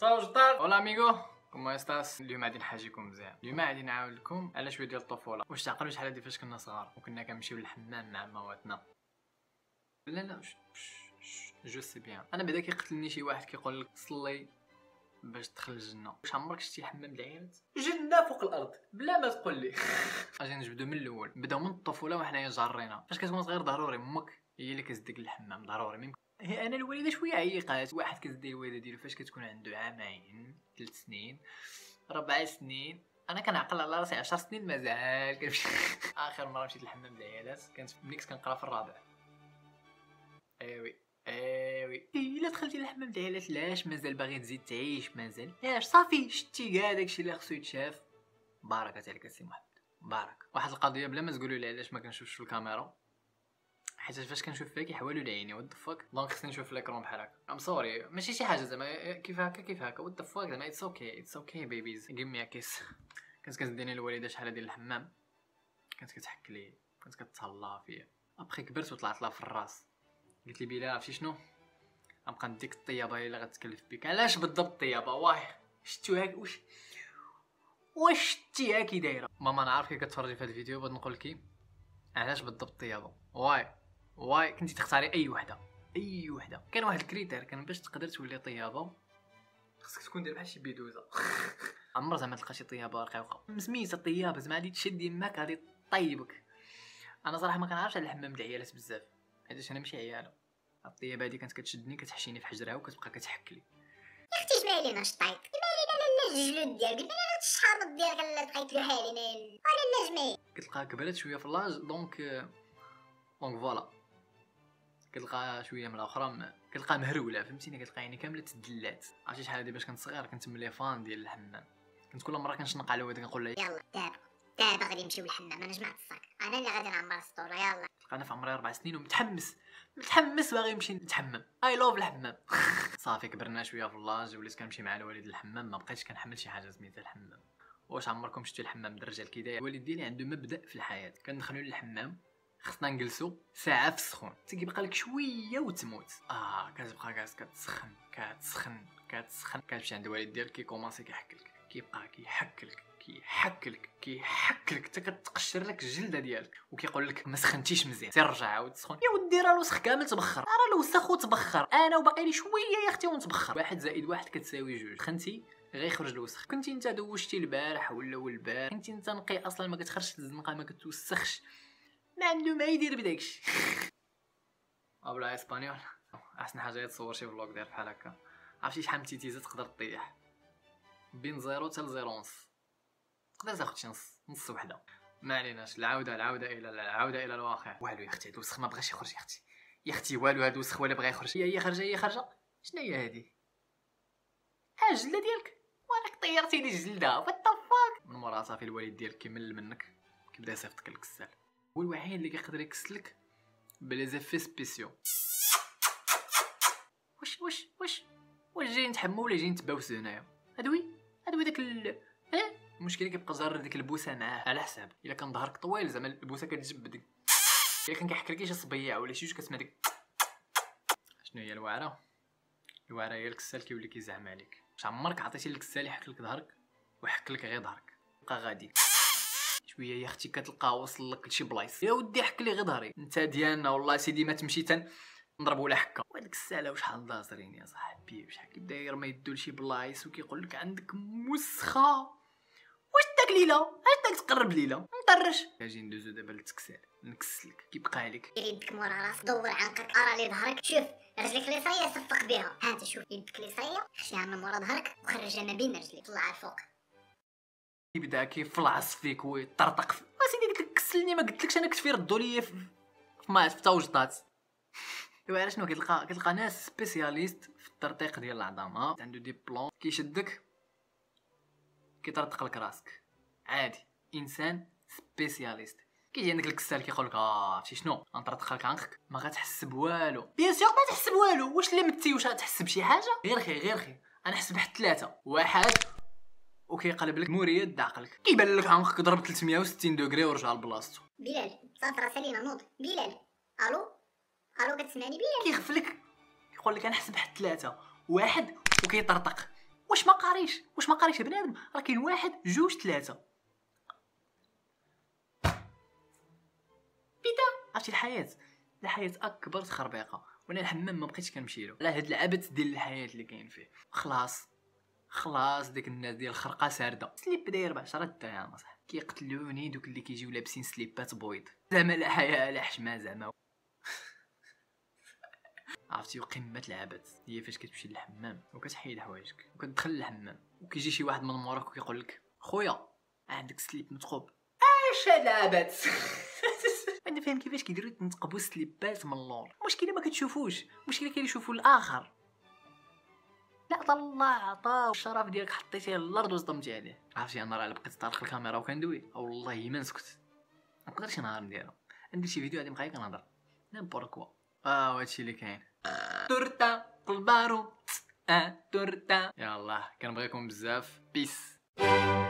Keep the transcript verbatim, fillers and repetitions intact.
توجدار ولا اميغو كومو استاس. اليوم غادي نحاجيكم مزيان. اليوم غادي نعاود لكم على شويه ديال الطفوله. واش تعقلوا شحال هادي فاش كنا صغار وكنا كنمشيو للحمام مع مواتنا؟ لا لا جو سي بيان. انا بعدا كيقتلني شي واحد كيقول لك صلي باش تدخل الجنه. واش عمرك شتي حمام العيالات؟ جنه فوق الارض بلا ما تقول لي. اجي نجبدو من الاول. بداو من الطفوله وحنايا جارينا. فاش كتكون صغير ضروري امك هي اللي كتزدك للحمام ضروري. ميم هي انا الوالده شويه عيقات. واحد كتزدي الوالده ديالو فاش كتكون عنده عامين ثلاث سنين ربع سنين. انا كنعقل على راسي عشر سنين مازال كنمشي. اخر مره مشيت للحمام العيالات كانت ملي كنت كنقرا في الرابع. ايوي ايوي الا دخلتي للحمام العيالات لاش مازال باغي تزيد تعيش؟ مازال لاش صافي شتي كاع داكشي اللي خصو يتشاف. بارك عليك السي محمد بارك. واحد القضيه بلا ما تقولوا لي علاش ما كنشوفش في الكاميرا، حيت فاش كنشوف فيها كيحوالوا لي عيني. وات فاك دونك خصني نشوف في الاكرون بحال هكا. ام سوري ماشي شي حاجه زعما كيف هكا كيف هكا. وات فاك زعما اتس اوكي اتس اوكي بيبيز جيف مي ا كيس. كانت كتديني الوالده شحال ديال الحمام كانت كتحك لي كانت كتهلا فيا. ابخي كبرت وطلعت لها في الراس قلت لي بلا عرفتي شنو غنبقى نديك الطيابه اللي غتكلف بك. علاش بالضبط الطيابه؟ واه شتو هاك واش واش شتيها كي دايره؟ ماما نعرف كي كتفرجي في هذا الفيديو بغيت نقول لك علاش بالضبط الطيابه. واي واي كنتي تختاري اي وحده اي وحده. كان واحد الكريتير كان باش تقدر تولي طيابه خصك تكون داير بحال شي بيدوزه. عمر زعما تلقى شي طيابه رقيقه مسميته طيابه زعما غادي تشد يماك غادي طيبك. انا صراحه ما كنعرفش على الحمام د العيالات بزاف حيت انا ماشي عياله. الطيابه هادي كانت كتشدني كتحشيني في حجرها وكتبقى كتحك لي. يا اختي جمعي لينا شطيط جمعي لينا لا الجلود ديالك قلنا لنا الشحامط ديالك لا بقيت له حالي ولا لا جمعي. كتلقاها كبرت شويه في لاج دونك دونك فوالا كتلقى شويه من الاخرى كتلقى مهروله فهمتيني. كتلقى يعني كامله تدلات. عرفتي شحال هادي باش كنت صغير كنت ملي فان ديال الحمام. كنت كل مره كنشنق على والدي كنقول له يلا دابا دابا غادي نمشيو للحمام. انا جمعت الصاك انا اللي غادي نعمر السطوره. يلا انا في عمري اربع سنين ومتحمس متحمس باغي نمشي نتحمم. اي لوف الحمام. صافي كبرنا شويه في اللاج وليت كنمشي مع الوالد للحمام. ما بقيتش كنحمل شي حاجه سميتها الحمام. واش عمركم شفتوا الحمام الرجال كي داير؟ الوالد ديالي عنده مبدا في الحياه. كندخلوا للحمام خصنا نجلسوا ساعه في السخون تيبقى لك شويه وتموت. اه كتبقى كاس كتسخن كتسخن كتسخن كتمشي عند الوالد ديالك كيكومونسي كيحكلك كيبقى كيحكلك كيحكلك كيحكلك حتى كتقشر لك الجلده ديالك وكيقول لك ما سخنتيش مزيان سير رجع عاود سخن. يا ودي راه الوسخ كامل تبخر. راه الوسخ وتبخر انا وباقي لي شويه يا اختي ونتبخر. واحد زائد واحد كتساوي جوج. سخنتي غيخرج الوسخ. كنتي انت دوشتي البارح ولا والبارح كنتي انت نقي اصلا ما كتخرجش الزنقه ما كتوسخش ما عنده ما يدير بداكشي. ابلا اسبانيول احسن حاجه يتصور شي فلوق داير بحال هكا. عرفتي شحال من تيتيزه تقدر طيح بين زيرو حتى لزيرو ونص. تقدر تاخد شي نص نص وحده. ما عليناش. العوده العوده الى العوده الى الواقع. والو يا اختي هاد الوسخ ما بغاش يخرج يا اختي يا اختي والو هاد الوسخ ولا بغا يخرج. هي هي خارجه هي خارجه. شنو هي هادي؟ ها الجلده ديالك وراك طيرتي لي الجلده وات ذا فاك. من مورا صافي الوالد ديالك كيمل منك كيبدا يصيفطك الكسال. هو الوحيد اللي كيقدر يكسلك بلي زيفي سبيسيو. واش واش واش واش جاي نتحمو ولا جاي نتباوسو هنايا؟ هادوي هادوي داك ال اه المشكل كيبقى زار ديك البوسه معاه على حساب. الا كان ظهرك طويل زعما البوسه كتجبد ديك. الا كان كيحك لك شي صبيع ولا شي جوج كتسمع ديك. شنو هي الوعره؟ الوعره هي الكسال كيولي كيزعم عليك. واش عمرك عطيتي للكسال يحك لك ظهرك ويحك لك غير ظهرك بقى غادي شويه يا اختي كتلقاه وصل لك لشي بلايص. يا ودي حك لي غير ظهري انت ديالنا والله سيدي ما تمشي تن نضربوا لا حكه. وهاديك الساله وشحال دازرين يا صاحبي بشحال كيبدا يرمي يدو لشي بلايص وكيقول لك عندك مسخه. واش داك ليله اش داك تقرب ليله نطرش. اجي ندوزو دابا للتكسال نكسلك كيبقى عليك. دير يدك مورا راسك دور عنقك ارا لي ظهرك. شوف رجليك اليسريه صفق بها. ها انت شوف يدك اليسريه خشيها من مورا ظهرك وخرجها ما بين رجليك طلعها الفوق. يبدا كيفلعص فيك ويطرطق في سيدي ديك كسلني ما قلتلكش انا كنت في ردوا ليا في ما في توجطات. ايوا علاش شنو كتلقى كتلقى ناس سبيسياليست في الترطيق ديال العظام. عنده ديبلوم كيشدك كيطرطق لك راسك عادي انسان سبيسياليست. كيجي عندك الكسال كيقول لك اه عرفتي شنو غنطرطق لك عنقك ما غتحس بوالو. بيان سور ما تحس بوالو. واش اللي متي واش غتحس بشي حاجه؟ غير خي غير خي انا نحسب حتى ثلاثه. واحد وكيقلب لك موريد عقلك كيبان لك عنقك ضرب ثلاثمية وستين دوغري ورجع لبلاصتو. بلال صافي راه سالينا نوض. بلال الو الو كتسمعني بلال؟ كيغفلك كيقول لك انا نحسب حتى ثلاثه. واحد وكيطرطق واش ما قاريش واش ما قاريش يا بنادم؟ راه كاين واحد جوج ثلاثه. بيتا عرفتي الحياه الحياه اكبر تخربيقه، وانا الحمام ما بقيتش كنمشي له على هاد العبث ديال الحياه اللي كاين فيه. خلاص خلاص ديك الناس ديال الخرقه سارده. سليب داير ب عشرة درهم اصاحبي، كيقتلوني دوك اللي كيجيو لابسين سليبات بويض. زعما لا حياة لا حشمه زعما. عرفتي قمه العبث هي فاش كتمشي للحمام وكتحيد حوايجك وكتدخل للحمام وكيجي شي واحد من موراك وكيقول لك خويا عندك سليب متقوب. اش هاد العبث؟ انا فاهم كيفاش كيديروا يتنقبوا سليبات من اللور. المشكله ما كتشوفوش، المشكله كيشوفوا الاخر. لا طلع عطا الشرف ديالك حطيتيه للارض وصدمتي عليه. عرفتي انا راه بقيت طارق الكاميرا وكندوي او والله ما نسكت، ما نقدرش نهار نديرها. ندير شي فيديو غادي نبقى كنهضر نيمبور كوا. اه هادشي اللي كاين. تورتا بالبارو اه تورتا. يلاه كنبغيكم بزاف. بيس.